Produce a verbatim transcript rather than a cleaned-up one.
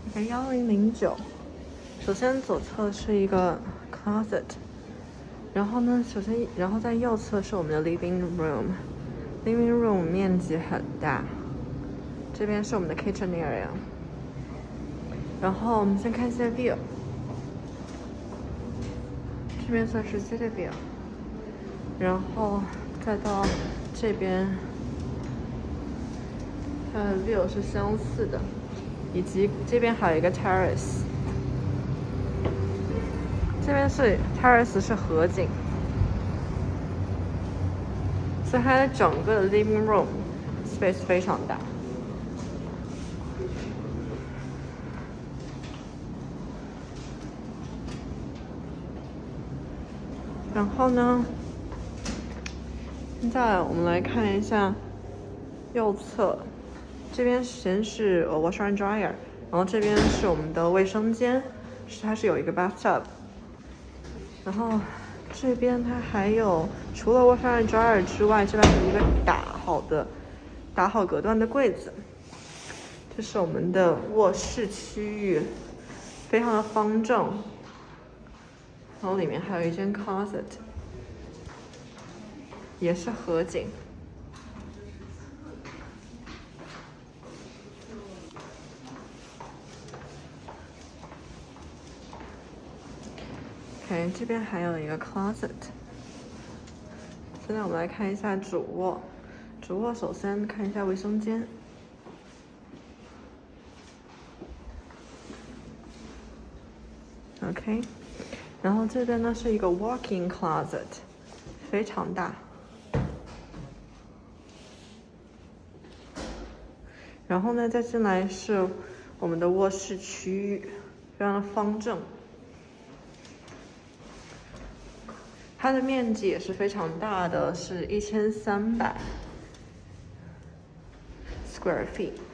OK， 幺零零九。首先左侧是一个 closet， 然后呢，首先然后在右侧是我们的 living room。living room 面积很大，这边是我们的 kitchen area。然后我们先看一下 view， 这边算是 city view， 然后再到这边。 它的 view 是相似的，以及这边还有一个 terrace， 这边是 terrace 是河景，所以它的整个的 living room space 非常大。然后呢，现在我们来看一下右侧。 这边先是呃 washer and dryer， 然后这边是我们的卫生间，是它是有一个 bathtub， 然后这边它还有除了 washer and dryer 之外，这边有一个打好的打好隔断的柜子，这是我们的卧室区域，非常的方正，然后里面还有一间 closet， 也是河景。 OK， 这边还有一个 closet。现在我们来看一下主卧。主卧首先看一下卫生间。OK， 然后这边呢是一个 walk-in closet， 非常大。然后呢，再进来是我们的卧室区域，非常的方正。 它的面积也是非常大的，是一千三百 square feet。